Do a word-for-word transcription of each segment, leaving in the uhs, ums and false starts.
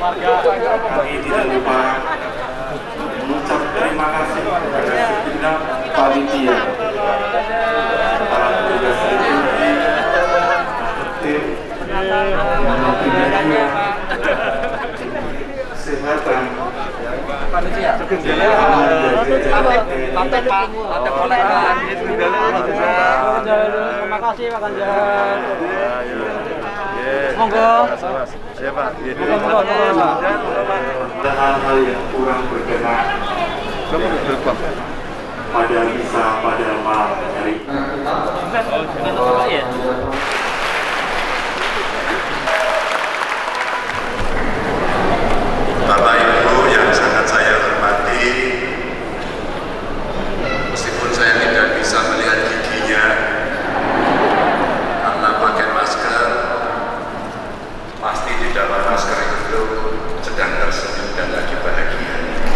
Kami tidak lupa mengucap terima kasih kepada segenap panitia, para petugas security, tim, media, kesehatan, panitia, terima kasih Pak Ganjar. Monggo. Ya Pak. Monggo, monggo, dan hal-hal yang kurang berkenan pada misa pada malam hari. Bapak Ibu yang sangat saya hormati, meskipun saya tidak bisa melihat giginya karena pakai masker, pasti di dalam masker itu sedang tersenyum dan lagi bahagia.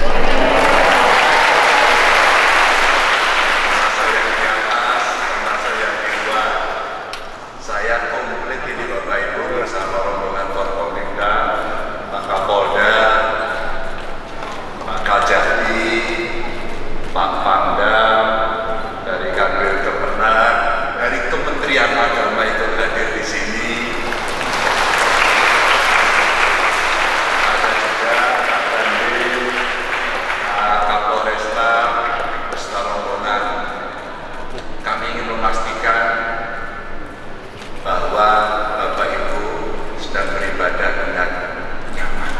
Masa yang di atas, masa yang di luar, saya komplit ini Bapak Ibu bersama rombongan Forkopimda, Pak Kapolda, Pak Kajati, Pak Pangdam, dari Kanwil Kemenak, dari Kementerian Agama itu hadir di sini. Ada juga Pak Dandim, Pak Kapolresta, beserta rombongan. Kami ingin memastikan bahwa Bapak Ibu sedang beribadah dengan nyaman.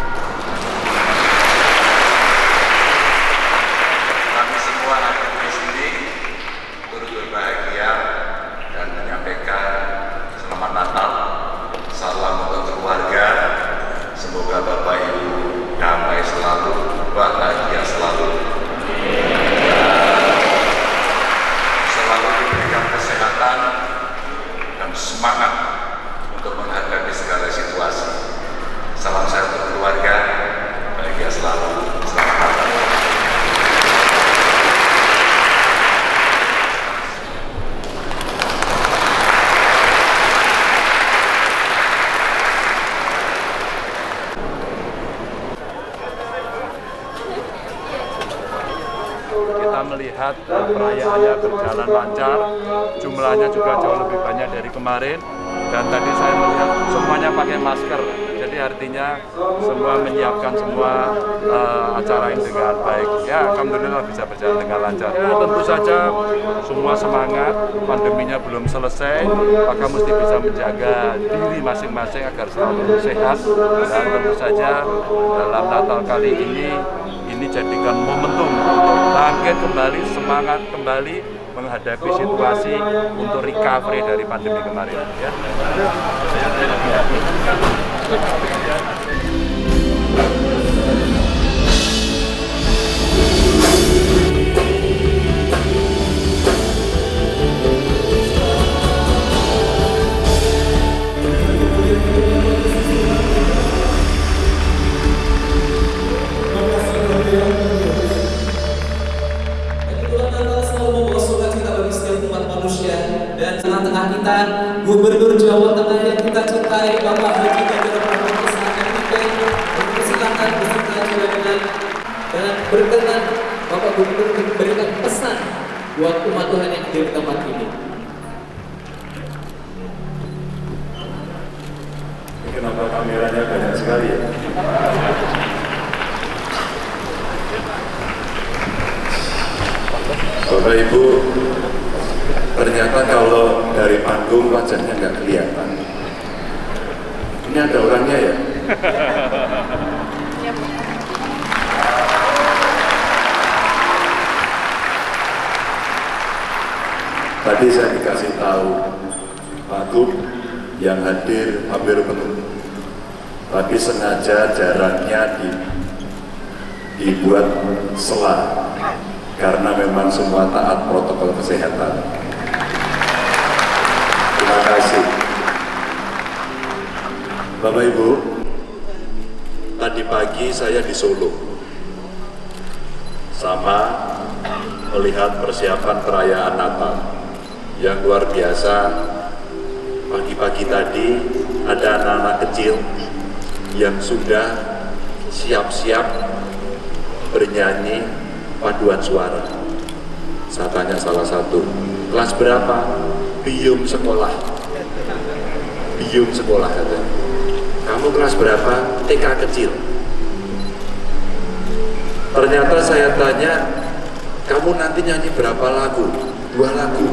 Kami semua hadir di sini turut berbahagia dan menyampaikan selamat Natal, salam untuk keluarga. Semoga Bapak Ibu damai selalu, bahagia selalu, selalu diberikan kesehatan dan semangat untuk menghadapi segala situasi. Salam sehat untuk keluarga, bahagia selalu, selamat Natal. Kita melihat uh, perayaannya berjalan lancar, jumlahnya juga jauh lebih banyak dari kemarin, dan tadi saya melihat semuanya pakai masker, jadi artinya semua menyiapkan semua uh, acara ini dengan baik. Ya, alhamdulillah bisa berjalan dengan lancar. Ya, tentu saja semua semangat, pandeminya belum selesai, maka mesti bisa menjaga diri masing-masing agar selalu sehat, dan tentu saja dalam Natal kali ini ini jadikan momentum untuk bangkit kembali, semangat kembali menghadapi situasi untuk recovery dari pandemi kemarin. Ya. Tengah-tengah kita, Gubernur Jawa Tengah yang kita cintai, Bapak Haji Ganjar Pranowo, silakan beserta juga dengan dan berkenan Bapak Gubernur memberikan pesan buat umat Tuhan yang di tempat ini. Kenapa kameranya banyak sekali ya? Bapak Ibu, ternyata kalau dari panggung wajahnya nggak kelihatan. Ini ada orangnya ya? Tadi saya dikasih tahu Pak Gub yang hadir hampir penuh, tapi sengaja jaraknya di, dibuat selah karena memang semua taat protokol kesehatan. Terima kasih. Bapak Ibu, tadi pagi saya di Solo sama melihat persiapan perayaan Natal yang luar biasa. Pagi-pagi tadi ada anak-anak kecil yang sudah siap-siap bernyanyi paduan suara. Saya tanya salah satu, kelas berapa? Bium sekolah. Bium sekolah katanya. Kamu kelas berapa? T K kecil. Ternyata saya tanya, kamu nanti nyanyi berapa lagu? Dua lagu.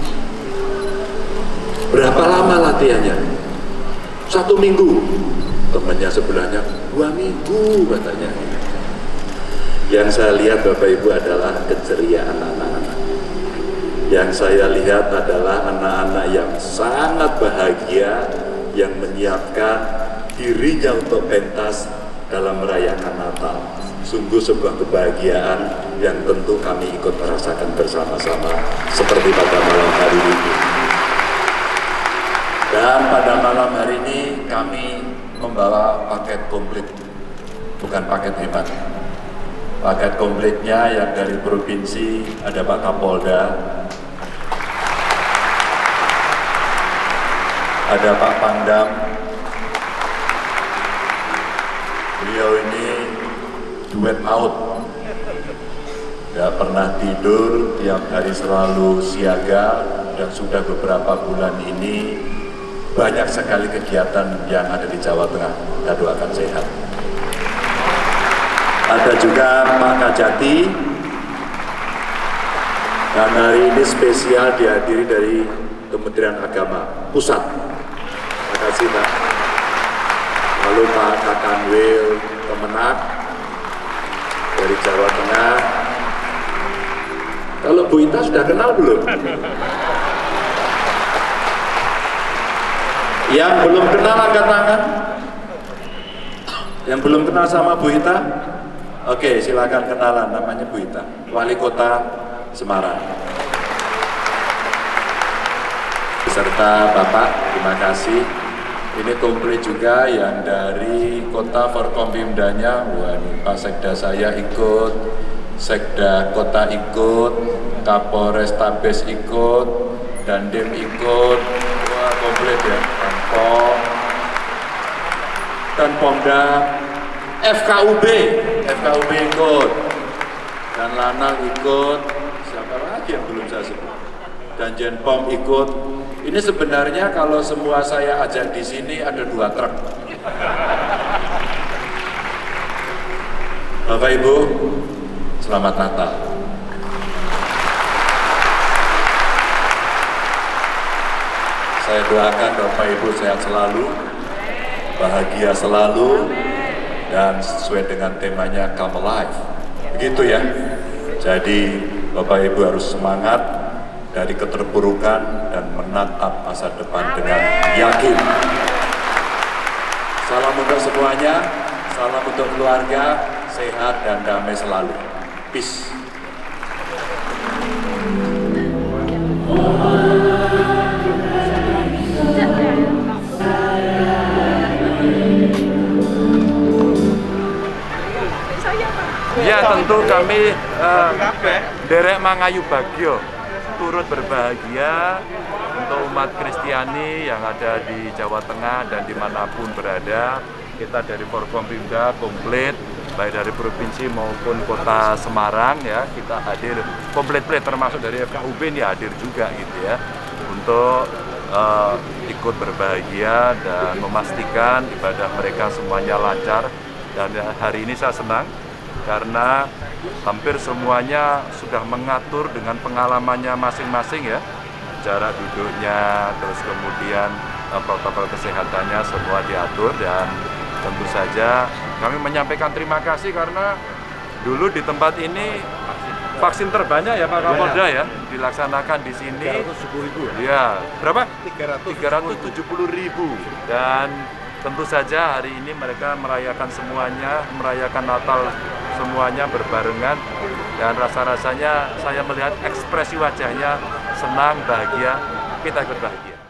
Berapa lama latihannya? Satu minggu. Temannya sebelahnya, dua minggu katanya. Yang saya lihat Bapak Ibu adalah keceriaan anak-anak. Yang saya lihat adalah anak-anak yang sangat bahagia, yang menyiapkan dirinya untuk pentas dalam merayakan Natal. Sungguh sebuah kebahagiaan yang tentu kami ikut merasakan bersama-sama seperti pada malam hari ini. Dan pada malam hari ini kami membawa paket komplit, bukan paket hemat. Paket komplitnya yang dari provinsi ada Pak Kapolda, ada Pak Pangdam. Beliau ini duet maut, tidak pernah tidur, tiap hari selalu siaga, dan sudah beberapa bulan ini banyak sekali kegiatan yang ada di Jawa Tengah. Kita doakan sehat. Ada juga Pak Kajati, dan hari ini spesial dihadiri dari Kementerian Agama Pusat. Terima kasih Pak. Lalu Pak Kakanwil Kemenak dari Jawa Tengah. Kalau Bu Ita sudah kenal belum? Yang belum kenal angkat tangan. Yang belum kenal sama Bu Ita? Oke, silakan kenalan. Namanya Bu Ita, Wali Kota Semarang. Beserta Bapak, terima kasih. Ini komplit juga yang dari Kota Forkompimdanya. Wah, Pak Sekda saya ikut, Sekda Kota ikut, Kapolres Tabes ikut, Dandim ikut. Wah, komplit ya. Pom dan Pomda, F K U B, F K U B ikut, dan Lanal ikut. Siapa lagi yang belum saya sebut? Dan Jenpom ikut. Ini sebenarnya kalau semua saya ajak di sini ada dua truk. Bapak Ibu, selamat Natal. Saya doakan Bapak Ibu sehat selalu, bahagia selalu, dan sesuai dengan temanya Come Alive. Begitu ya. Jadi Bapak Ibu harus semangat dari keterpurukan dan menatap masa depan dengan yakin. Salam untuk semuanya, salam untuk keluarga, sehat dan damai selalu. Peace. Ya, tentu kami uh, derek Mangayu Bagyo turut berbahagia untuk umat Kristiani yang ada di Jawa Tengah dan dimanapun berada. Kita dari Forkompimda komplit, baik dari provinsi maupun kota Semarang ya, kita hadir komplit-komplit, termasuk dari F K U B ini hadir juga gitu ya, untuk uh, ikut berbahagia dan memastikan ibadah mereka semuanya lancar. Dan hari ini saya senang karena hampir semuanya sudah mengatur dengan pengalamannya masing-masing ya, jarak duduknya, terus kemudian uh, protokol kesehatannya semua diatur. Dan tentu saja kami menyampaikan terima kasih karena dulu di tempat ini vaksin terbanyak ya Pak Kapolda ya, dilaksanakan di sini tiga ratus sepuluh ribu ya? Ya, berapa? tiga ratus tujuh puluh ribu. Dan tentu saja hari ini mereka merayakan semuanya, merayakan Natal semuanya berbarengan, dan rasa-rasanya saya melihat ekspresi wajahnya senang, bahagia, kita ikut bahagia.